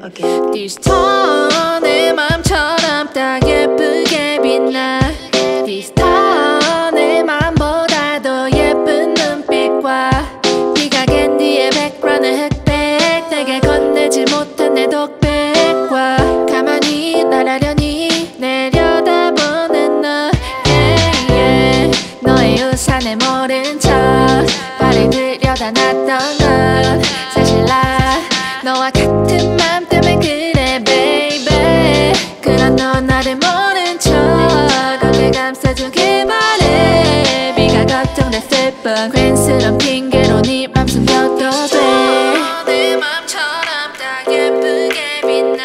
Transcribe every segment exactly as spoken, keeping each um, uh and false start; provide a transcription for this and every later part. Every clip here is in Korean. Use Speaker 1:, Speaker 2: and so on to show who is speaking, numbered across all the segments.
Speaker 1: Okay.
Speaker 2: This time 내 맘처럼 딱 예쁘게 빛나. This time 내 맘보다 더 예쁜 눈빛과 네가 캔디의 백그라운드 흑백 내게 건네지 못한 내 독백과 가만히 날 아련히 내려다보는 너 yeah, yeah. 너의 우산에 모른 척 발을 들여다 놨던 건 사실 나 너와 같은 맘 때문에 그래 baby. 그런 너 나를 모른 척 어깨 감싸주길 바래. 비가 걱정됐을 뿐 괜스런 핑계로 네 맘 숨겨도 돼. 내 맘처럼 딱 예쁘게 빛나.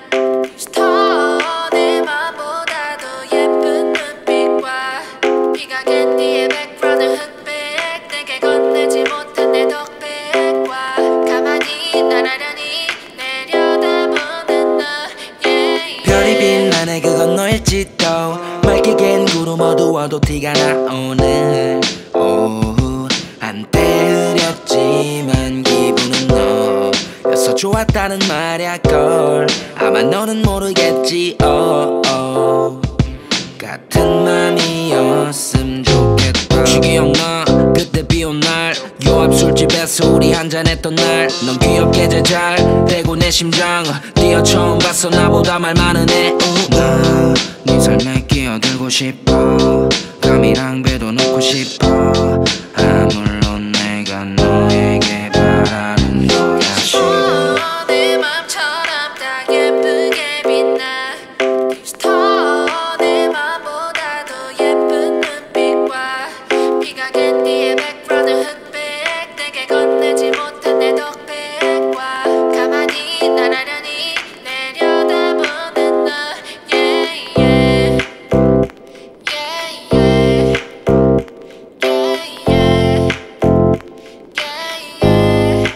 Speaker 2: 스타 내 맘보다 더 예쁜 눈빛과 비가 캔디의 백그라운드 흑백 내게 건네지 못한 내 독백과 가만히 날 아련히 내려다보는 너 yeah, yeah.
Speaker 3: 별이 빛나네 그건 너일지도 맑게겐 구름 어두워도 티가 나. 오늘 오후 한때 흐렸지만 기분은 너여서 좋았다는 말야 걸. 아마 너는 모르겠지 oh, oh. 같은 맘이었음 좋겠다. 혹시 기억나 그때 비온 날 요앞 술집에서 우리 한잔했던 날. 넌 귀엽게 제잘 대고 내 심장 뛰어 처음 봤어 나보다 말 많은 애. 나 네 삶에 끼어들고 싶어. 감이랑 배도 넣고 싶어. 아 물론 내가 너에게 바라는 거야.
Speaker 2: 어, 내 맘처럼 딱 예쁘게 빛나. 스타 내 맘보다 더 예쁜 눈빛과 비가 캔디의 백그라운드 흑백 내게 건네지 못한 내 독백과 가만히 날 아련히 내려다보는 너 yeah, yeah. Yeah, yeah. Yeah, yeah. Yeah, yeah.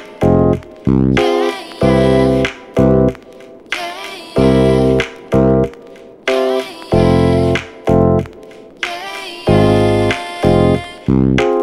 Speaker 2: Yeah, yeah. Yeah, yeah.